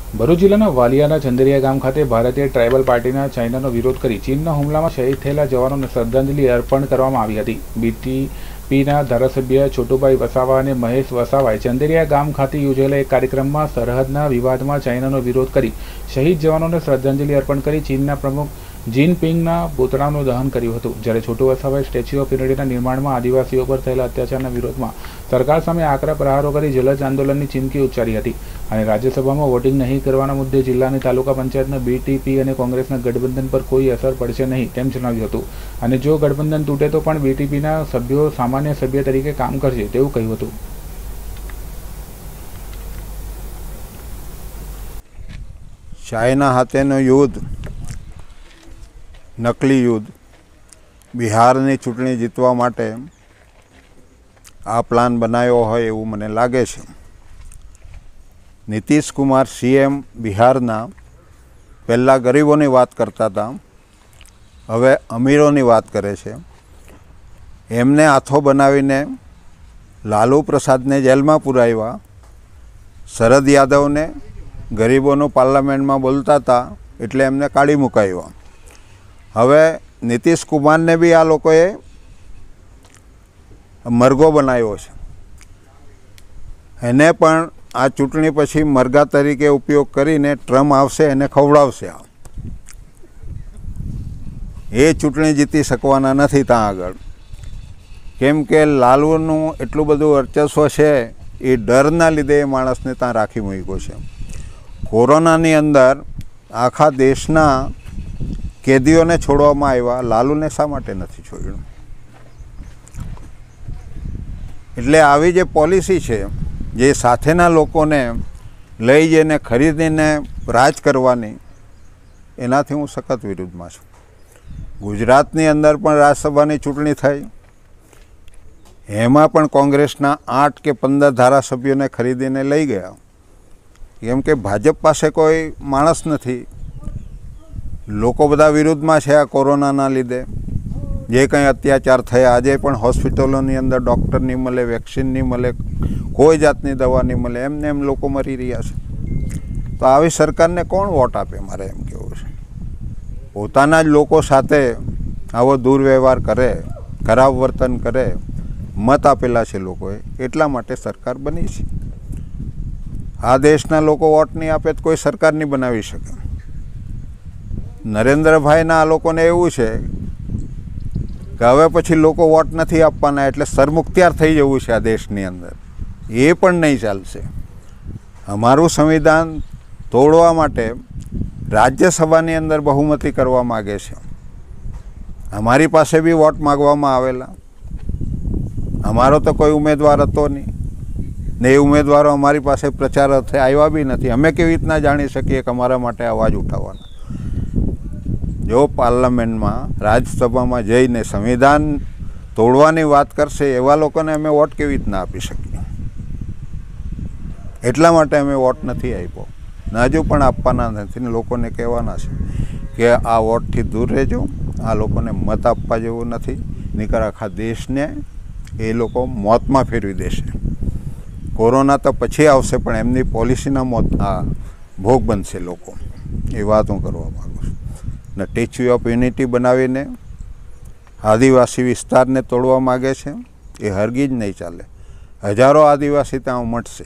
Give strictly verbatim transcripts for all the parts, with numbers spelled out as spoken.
ભરૂચ જિલ્લાના વાલિયાના ચંદરિયા ગામ ખાતે ભારતીય ટ્રાઇબલ પાર્ટીના ચાઇનાનો વિરોધ કરી ચીનના હુમલામાં શહીદ થયેલા જવાનોને શ્રદ્ધાંજલિ અર્પણ કરવામાં આવી હતી। બીટીપીના ધારાસભ્ય છોટુભાઈ વસાવા અને મહેશ વસાવાએ ચંદરિયા ગામ ખાતે યોજાયેલા એક કાર્યક્રમમાં સરહદના વિવાદમાં ચાઇનાનો વિરોધ કરી શહીદ જવાનોને શ્રદ્ધાંજલિ અર્પણ કરી ચીનના પ્રમુખ જીનપિંગના પુતળાનું દહન કર્યું હતું। જ્યારે છોટુ વસાવાએ સ્ટેચ્યુ ઓફ યુનિટીના નિર્માણમાં આદિવાસીઓ પર થયેલા અત્યાચારના વિરોધમાં સરકાર સામે આકરા પ્રહારો કરી જલજ આંદોલનની ચીમકી ઉચ્ચારી હતી અને રાજ્યસભામાં વોટિંગ નહીં કરવાના મુદ્દે જિલ્લાની તાલુકા પંચાયતના બીટીપી અને કોંગ્રેસના ગઠબંધન પર કોઈ અસર પડશે નહીં તેમ જણાવ્યું હતું અને જો ગઠબંધન તૂટે તો પણ બીટીપીના સભ્યો સામાન્ય સભ્ય તરીકે કામ કરશે તેવું કહ્યું હતું। ચાઇના સાથેનું યુદ્ધ નકલી યુદ્ધ બિહારની ચૂંટણી જીતવા માટે આ પ્લાન બનાવ્યો હોય એવું મને લાગે છે। નીતિશ કુમાર સીએમ બિહારના પહેલાં ગરીબોની વાત કરતા હતા, હવે અમીરોની વાત કરે છે। એમને હાથો બનાવીને લાલુ પ્રસાદને જેલમાં પુરાવ્યા, શરદ યાદવને ગરીબોનું પાર્લામેન્ટમાં બોલતા હતા એટલે એમને કાઢી મુકાવ્યા। હવે નીતિશ કુમારને બી આ લોકોએ મરઘો બનાવ્યો છે, એને પણ આ ચૂંટણી પછી મરઘા તરીકે ઉપયોગ કરીને ટ્રમ્પ આવશે એને ખવડાવશે। એ ચૂંટણી જીતી શકવાના નથી ત્યાં આગળ, કેમ કે લાલુનું એટલું બધું વર્ચસ્વ છે, એ ડરના લીધે એ માણસને ત્યાં રાખી મૂક્યો છે। કોરોનાની અંદર આખા દેશના કેદીઓને છોડવામાં આવ્યા, લાલુને શા માટે નથી છોડ્યું? એટલે આવી જે પોલિસી છે, જે સાથેના લોકોને લઈ જઈને ખરીદીને રાજ કરવાની, એનાથી હું સખત વિરુદ્ધમાં છું। ગુજરાતની અંદર પણ રાજ્યસભાની ચૂંટણી થઈ, એમાં પણ કોંગ્રેસના આઠ કે પંદર ધારાસભ્યોને ખરીદીને લઈ ગયા, કેમ કે ભાજપ પાસે કોઈ માણસ નથી। લોકો બધા વિરુદ્ધમાં છે આ કોરોનાના લીધે, જે કંઈ અત્યાચાર થયા, આજે પણ હોસ્પિટલોની અંદર ડૉક્ટર નહીં મળે, વેક્સિન નહીં મળે, કોઈ જાતની દવા નહીં મળે, એમને એમ લોકો મરી રહ્યા છે। તો આવી સરકારને કોણ વોટ આપે? મારે એમ કહેવું છે, પોતાના જ લોકો સાથે આવો દુર્વ્યવહાર કરે, ખરાબ વર્તન કરે, મત આપેલા છે લોકોએ, એટલા માટે સરકાર બની છે। આ દેશના લોકો વોટ નહીં આપે તો કોઈ સરકાર નહીં બનાવી શકે। નરેન્દ્રભાઈના આ લોકોને એવું છે કે હવે પછી લોકો વોટ નથી આપવાના એટલે સરમુખત્યાર થઈ જવું છે આ દેશની અંદર, એ પણ નહીં ચાલશે। અમારું સંવિધાન તોડવા માટે રાજ્યસભાની અંદર બહુમતી કરવા માગે છે, અમારી પાસે બી વોટ માગવામાં આવેલા, અમારો તો કોઈ ઉમેદવાર હતો નહીં ને એ ઉમેદવારો અમારી પાસે પ્રચાર અર્થે આવ્યા બી નથી, અમે કેવી રીતના જાણી શકીએ કે અમારા માટે અવાજ ઉઠાવવાના? જો પાર્લામેન્ટમાં રાજ્યસભામાં જઈને સંવિધાન તોડવાની વાત કરશે એવા લોકોને અમે વોટ કેવી રીતના આપી શકીએ? એટલા માટે અમે વોટ નથી આપ્યો ને હજુ પણ આપવાના નથી ને લોકોને કહેવાના છે કે આ વોટથી દૂર રહેજો, આ લોકોને મત આપવા જેવું નથી, નહીંતર આખા દેશને એ લોકો મોતમાં ફેરવી દેશે। કોરોના તો પછી આવશે પણ એમની પોલિસીના મોત આ ભોગ બનશે લોકો, એ વાત હું કરવા માગું છું। ને સ્ટેચ્યુ ઓફ યુનિટી બનાવીને આદિવાસી વિસ્તારને તોડવા માગે છે, એ હરગીજ નહીં ચાલે। હજારો આદિવાસી ત્યાં ઉમટશે।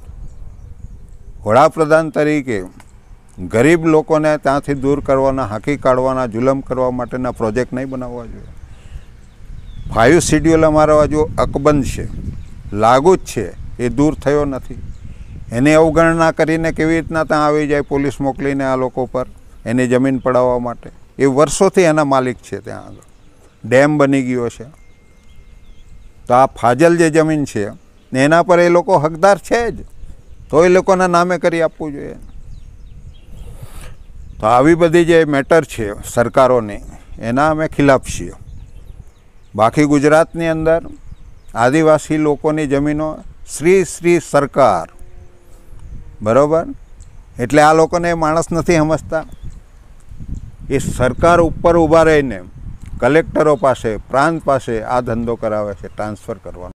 વડાપ્રધાન તરીકે ગરીબ લોકોને ત્યાંથી દૂર કરવાના, હાંકી કાઢવાના, જુલમ કરવા માટેના પ્રોજેક્ટ નહીં બનાવવા જોઈએ। ફાઇવ શેડ્યુલ અમારો હજુ અકબંધ છે, લાગુ જ છે, એ દૂર થયો નથી। એની અવગણના કરીને કેવી રીતના ત્યાં આવી જાય પોલીસ મોકલીને આ લોકો પર એની જમીન પડાવવા માટે? એ વર્ષોથી એના માલિક છે, ત્યાં આગળ ડેમ બની ગયો છે, તો આ ફાજલ જે જમીન છે એના પર એ લોકો હકદાર છે જ, તો એ લોકોના નામે કરી આપવું જોઈએ। તો આવી બધી જે મેટર છે સરકારોની, એના અમે ખિલાફ છીએ। બાકી ગુજરાતની અંદર આદિવાસી લોકોની જમીનો શ્રી શ્રી સરકાર, બરાબર? એટલે આ લોકોને માણસ નથી સમજતા, એ સરકાર ઉપર ઊભા રહીને કલેક્ટરો પાસે, પ્રાંત પાસે આ ધંધો કરાવે છે, ટ્રાન્સફર કરવાનો।